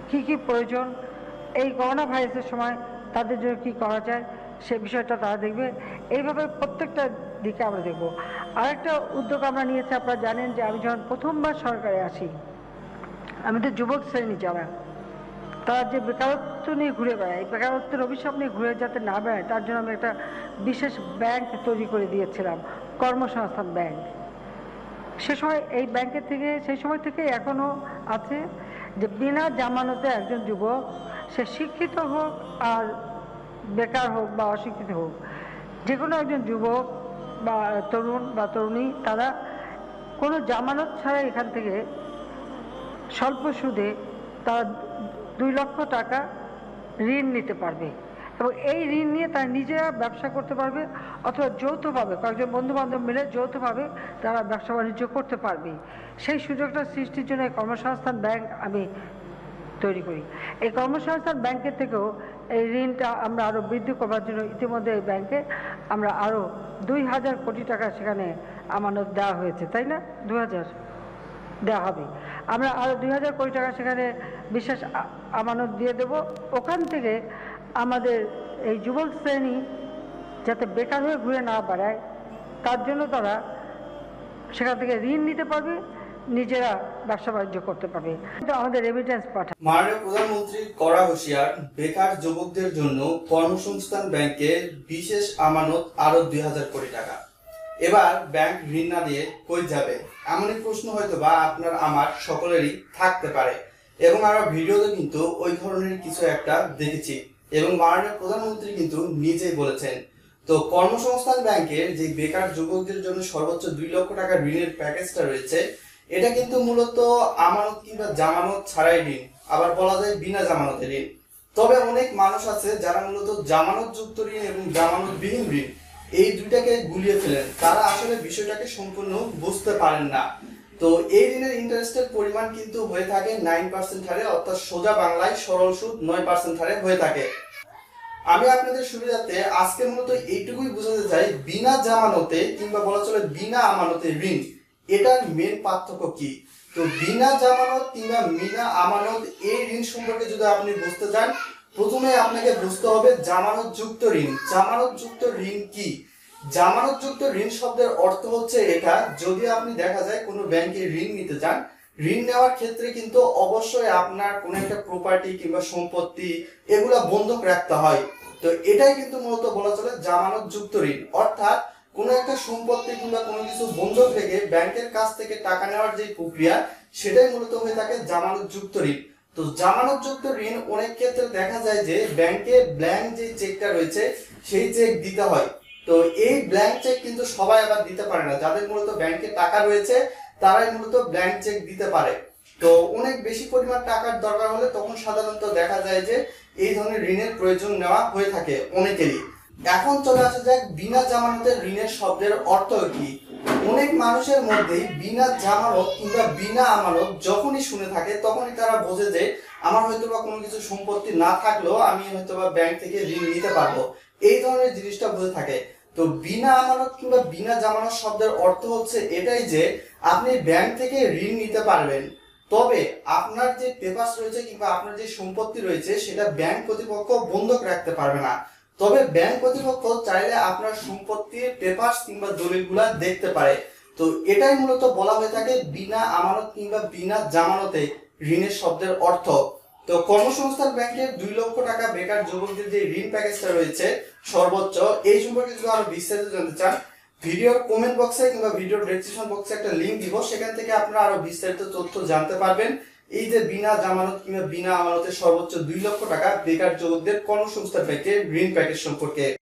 কি প্রয়োজন, এই করোনা ভাইরাসের সময় তাদের জন্য কি করা যায় সে বিষয়টা তারা দেখবে। এইভাবে প্রত্যেকটা দিকে আমরা দেখব। আরেকটা উদ্যোগ আমরা নিয়েছি, আপনারা জানেন যে আমি যখন প্রথমবার সরকারে আসি, আমাদের যুবক শ্রেণী যারা, তারা যে বেকারত্ব নিয়ে ঘুরে বেড়ায়, বেকারত্বের অভিশাপ নিয়ে ঘুরে যাতে না বেড়ায় তার জন্য আমি একটা বিশেষ ব্যাংক তৈরি করে দিয়েছিলাম, কর্মসংস্থান ব্যাংক। সে সময় এই ব্যাংকের থেকে, সেই সময় থেকে এখনও আছে, যে বিনা জামানতে একজন যুবক, সে শিক্ষিত হোক আর বেকার হোক বা অশিক্ষিত হোক, যে কোনো একজন যুবক বা তরুণ বা তরুণী, তারা কোনো জামানত ছাড়াই এখান থেকে স্বল্প সুদে তারা 2 লক্ষ টাকা ঋণ নিতে পারবে এবং এই ঋণ নিয়ে তারা নিজেরা ব্যবসা করতে পারবে, অথবা যৌথভাবে কয়েকজন বন্ধুবান্ধব মিলে যৌথভাবে তারা ব্যবসা বাণিজ্য করতে পারবে। সেই সুযোগটা সৃষ্টির জন্য এই কর্মসংস্থান ব্যাংক আমি তৈরি করি। এই কর্মসংস্থান ব্যাংকের থেকেও এই ঋণটা আমরা আরও বৃদ্ধি করবার জন্য ইতিমধ্যে এই ব্যাংকে আমরা আরও 2000 কোটি টাকা সেখানে আমানত দেওয়া হয়েছে, তাই না? 2000 দেওয়া হবে। আমরা আরও 2000 কোটি টাকা সেখানে বিশেষ আমানত দিয়ে দেব। ওখান থেকে আমাদের এই যুবক শ্রেণী যাতে বেকার হয়ে ঘুরে না বেড়ায়, তার জন্য তারা সেখান থেকে ঋণ নিতে পারবে, নিজেরা ব্যবসা বাণিজ্য করতে পারবে। কিন্তু আমাদের রেমিটেন্স পাঠায়। মাননীয় প্রধানমন্ত্রী কড়া হুঁশিয়ার, বেকার যুবকদের জন্য কর্মসংস্থান ব্যাংকের বিশেষ আমানত আরো 2000 কোটি টাকা। এবার ব্যাংক ঋণ না দিয়ে কই যাবে, এমনই প্রশ্ন হয়তো বা আপনার আমার সকলেরই থাকতে পারে। এবং আমরা ভিডিওতে কিন্তু ওই ধরনের কিছু একটা দেখেছি এবং মাননীয় প্রধানমন্ত্রী কিন্তু নিজেই বলেছেন। তো কর্মসংস্থান ব্যাংকের যে বেকার যুবকদের জন্য সর্বোচ্চ 2 লক্ষ টাকা ঋণের প্যাকেজটা রয়েছে, এটা কিন্তু মূলত আমানত কিংবা জামানত ছাড়াই ঋণ, আবার বলা যায় বিনা জামানতে ঋণ। তবে অনেক মানুষ আছে যারা মূলত জামানত যুক্ত ঋণ এবং জামানতবিহীন ঋণ এই দুইটাকে গুলিয়ে ফেলেন, তারা আসলে বিষয়টাকে সম্পূর্ণ বুঝতে পারেন না। তো এই ঋণের ইন্টারেস্টের পরিমাণ কিন্তু হয়ে থাকে 9% হারে, অর্থাৎ সোজা বাংলায় সরল সুদ 9% হারে হয়ে থাকে। আমি আপনাদের সুবিধার্থে আজকে মূলত এইটুকুই বোঝাতে চাই, বিনা জামানতে কিংবা বলা চলে বিনা আমানতে ঋণ, এটার মেন পার্থক্য কি। তো বিনা জামানত কিংবা বিনা আমানত এই ঋণ সম্পর্কে যদি আপনি বুঝতে চান, প্রথমে আপনাকে বুঝতে হবে জামানত যুক্ত ঋণ। জামানত যুক্ত ঋণ কি? জামানত যুক্ত ঋণ শব্দের অর্থ হচ্ছে এটা, যদি আপনি দেখা যায় কোনো ব্যাংকে ঋণ নিতে চান, ঋণ নেওয়ার ক্ষেত্রে কিন্তু অবশ্যই আপনার কোনো একটা প্রপার্টি কিংবা সম্পত্তি এগুলা বন্ধক রাখতে হয়। তো এটাই কিন্তু মূলত বলা চলে জামানত যুক্ত ঋণ, অর্থাৎ কোনো একটা সম্পত্তি কিংবা কোনো কিছু বন্ধক রেখে ব্যাংকের কাছ থেকে টাকা নেওয়ার যে প্রক্রিয়া, সেটাই মূলত হয়ে থাকে জামানত যুক্ত ঋণ। তো জামানত যুক্ত ঋণ অনেক ক্ষেত্রে দেখা যায় যে ব্যাংকে ব্ল্যাঙ্ক যে চেকটা রয়েছে সেই চেক দিতে হয়। তো এই ব্ল্যাঙ্ক চেক কিন্তু সবাই আবার দিতে পারে না, যাদের মূলত ব্যাংকে টাকা রয়েছে তারাই মূলত ব্ল্যাঙ্ক চেক দিতে পারে। তো অনেক বেশি পরিমাণ টাকার দরকার হলে তখন সাধারণত দেখা যায় যে এই ধরনের ঋণের প্রয়োজন নেওয়া হয়ে থাকে অনেকেরই। এখন চলে আসা যাক বিনা জামানতের ঋণের শব্দের অর্থ কি। অনেক মানুষের মধ্যেই বিনা জামানত কিংবা বিনা আমানত যখনই শুনে থাকে, তখনই তারা বোঝে যে আমার হয়তোবা কোনো কিছু সম্পত্তি না থাকলেও আমি হয়তোবা ব্যাংক থেকে ঋণ নিতে পারবো, এই ধরনের জিনিসটা বুঝে থাকে। তো বিনা আমানত কিংবা বিনা জামানত শব্দের অর্থ হচ্ছে এটাই যে আপনি ব্যাংক থেকে ঋণ নিতে পারবেন, তবে আপনার যে পেপারস রয়েছে কিংবা আপনার যে সম্পত্তি রয়েছে সেটা ব্যাংক কর্তৃপক্ষ বন্ধক রাখতে পারবে না। তবে ব্যাংক কর্তৃপক্ষ চাইলে আপনার সম্পত্তির পেপারস কিংবা দলিলগুলা দেখতে পারে। তো এটাই মূলত বলা হয়ে থাকে বিনা আমানত কিংবা বিনা জামানতে ঋণের শব্দের অর্থ। তো কর্মসংস্থান ব্যাংকের 2 লক্ষ টাকা বেকার যুবকদের যে ঋণ প্যাকেজটা রয়েছে সর্বোচ্চ, এই সম্পর্কে যদি আরো বিস্তারিত জানতে চান, ভিডিওর কমেন্ট বক্সে কিংবা ভিডিওর ডেসক্রিপশন বক্সে একটা লিংক দিব, সেখান থেকে আপনারা আরো বিস্তারিত তথ্য জানতে পারবেন এই যে বিনা জামানত কিংবা বিনা আমানতে সর্বোচ্চ 2 লক্ষ টাকা বেকার যুবকদের কর্মসংস্থান ব্যাংকের ঋণ প্যাকেজ সম্পর্কে।